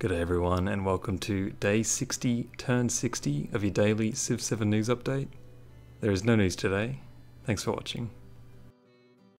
G'day everyone, and welcome to day 60, turn 60 of your daily Civ 7 news update. There is no news today. Thanks for watching.